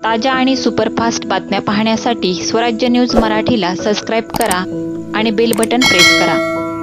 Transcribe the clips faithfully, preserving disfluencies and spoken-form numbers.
ताज्या आणि सुपरफास्ट बातम्या पाहण्यासाठी स्वराज्य न्यूज मराठीला सबस्क्राईब करा आणि बेल बटन प्रेस करा।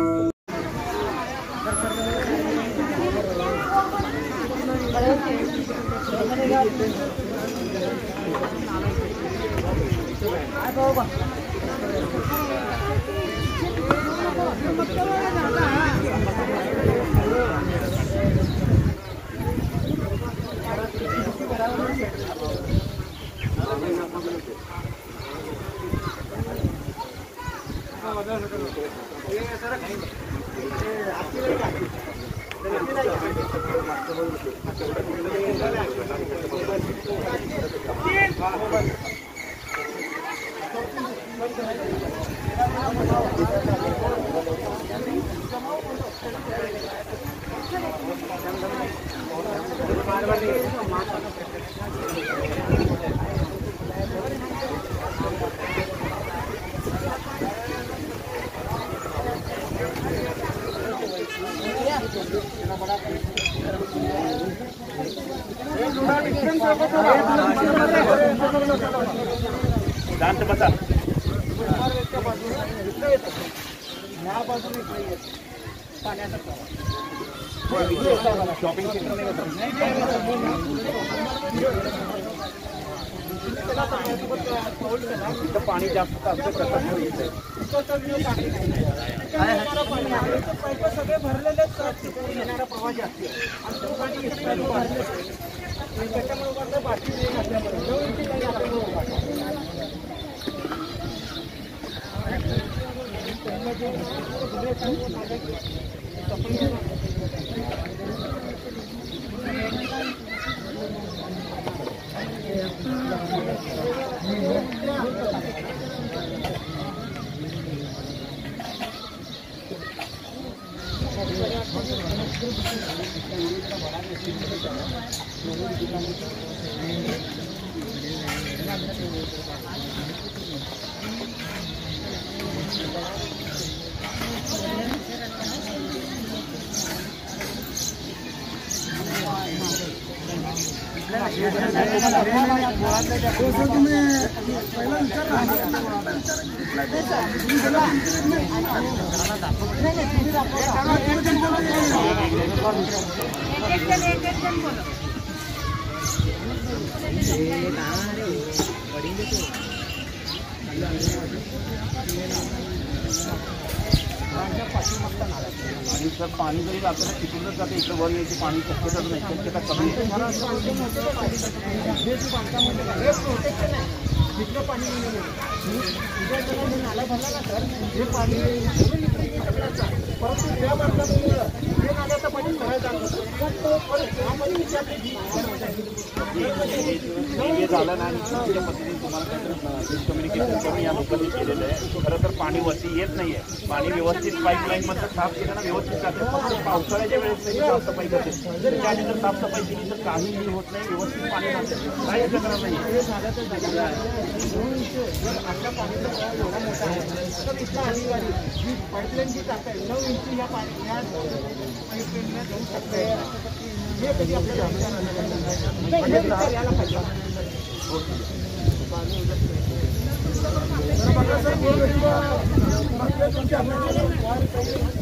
शांत बसा। शॉपिंग सेंटर पाणी जास्त सगळे भरलेले येणारा प्रवास जास्त त्याच्यामुळे बाकी आणि सर पाणी जरी जातं ना तिकडूनच जाते, इकडे वर यायची पाणी शक्यता नाही, शक्यता कमी जितकं पाणी नाला भरला ना सर हे पाणी परंतु त्या मार्गामुळे हे नाल्याचं पाणी सरळ जात हे झालं ना। आणि त्या पद्धतीने तुम्हाला डिस्कम्युनिकेशन करून या लोकांनी केलेलं आहे। खरं तर पाणी वरती येत नाहीये, पाणी व्यवस्थित पाईपलाईन मधलं साफ केलं ना व्यवस्थित जाते। फक्त पावसाळ्याच्या वेळेस नाही साफसफाई करते, त्याने जर साफसफाई केली तर काहीही होत नाही, व्यवस्थित पाणी राहते, काहीच तक्रार नाही। हे झालं तर झालेलं आहे। जर आपल्या पाण्याचा प्रवाह एवढा मोठा आहे तर इथला अधिकारी जी पाईपलाईन जी जात आहे नऊ इंची या पाणी या पाईपलाईनला जाऊ शकते, हे कधी आपल्याला यायला पाहिजे। सर